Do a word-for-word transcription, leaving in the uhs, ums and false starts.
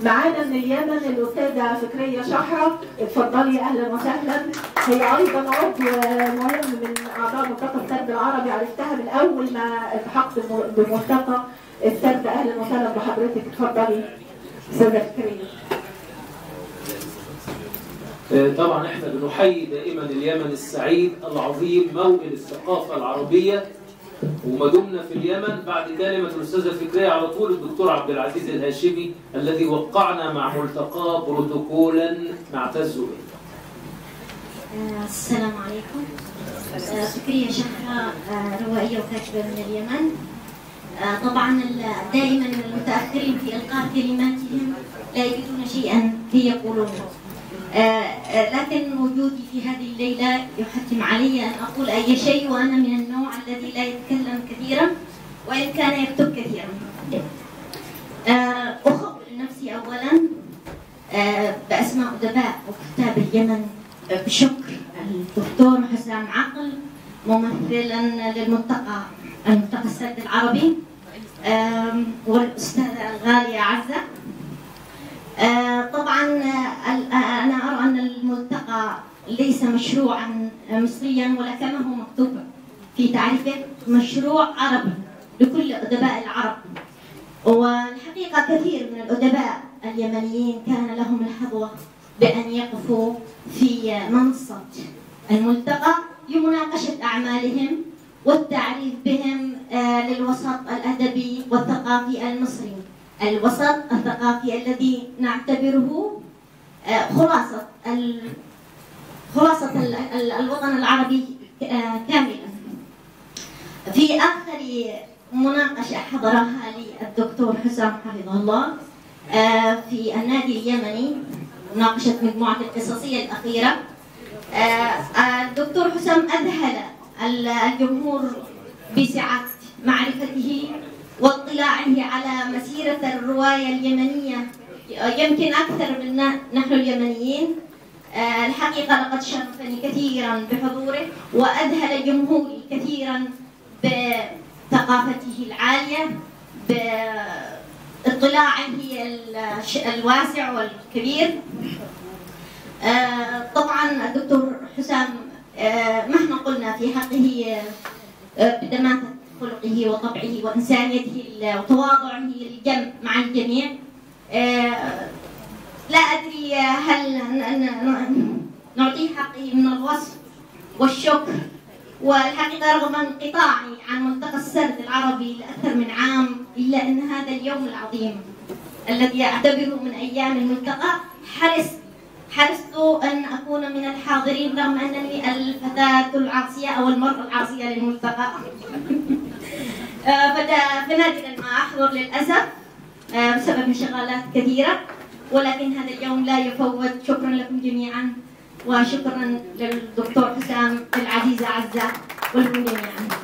معانا من اليمن الاستاذه فكريه شحره، اتفضلي اهلا وسهلا. هي ايضا عضو مهم من اعضاء ملتقى السرد العربي، عرفتها من اول ما التحقت بملتقى السرد. اهلا وسهلا بحضرتك، اتفضلي استاذه فكريه. طبعا احنا بنحيي دائما اليمن السعيد العظيم موئل الثقافه العربيه، وما دمنا في اليمن بعد كلمه الاستاذه فكريه على طول الدكتور عبد العزيز الهاشمي الذي وقعنا مع ملتقاه بروتوكولا نعتز به. السلام عليكم. فكريه شحره، روائيه وكاتبه من اليمن. طبعا دائما المتاخرين في القاء كلماتهم لا يجدون شيئا ليقولوه، لكن وجودي في هذه الليله يحتم علي ان اقول اي شيء، وانا من النوع الذي لا يتكلم كثيرا وان كان يكتب كثيرا. اخبر نفسي اولا باسماء ادباء وكتاب اليمن بشكر الدكتور حسام عقل ممثلا للملتقى الملتقى السرد العربي، والاستاذه الغاليه عزه. طبعا انا ارى ان الملتقى ليس مشروعا مصريا، ولا كما هو مكتوب في تعريفه مشروع عربي لكل ادباء العرب. والحقيقه كثير من الادباء اليمنيين كان لهم الحظوه بان يقفوا في منصه الملتقى لمناقشه اعمالهم والتعريف بهم للوسط الادبي والثقافي المصري، الوسط الثقافي الذي نعتبره خلاصة خلاصة الوطن العربي كاملا. في آخر مناقشة حضرها لي الدكتور حسام حفظه الله في النادي اليمني، مناقشة مجموعة القصصية الأخيرة، الدكتور حسام أذهل الجمهور بسعة معرفته واطلاعه على مسيرة الرواية اليمنية، يمكن أكثر منا نحن اليمنيين. الحقيقة لقد شرفني كثيرا بحضوره وأذهل جمهوري كثيرا بثقافته العالية، باطلاعه الواسع والكبير. طبعا الدكتور حسام مهما قلنا في حقه بدماثة خلقه وطبعه وإنسانيته وتواضعه للجمع مع الجميع، لا أدري هل نعطيه حقه من الوصف والشكر. والحقيقة رغم انقطاعي عن ملتقى السرد العربي لأكثر من عام، إلا أن هذا اليوم العظيم الذي أعتبره من أيام الملتقى حرصت حرصت أن أكون من الحاضرين، رغم أنني الفتاة العاصية أو المرأة العاصية للملتقى. فنادرا ما أحضر للأسف بسبب انشغالات كثيرة، ولكن هذا اليوم لا يفوت. شكرا لكم جميعا، وشكرا للدكتور حسام العزيزة عزة ولكم جميعا.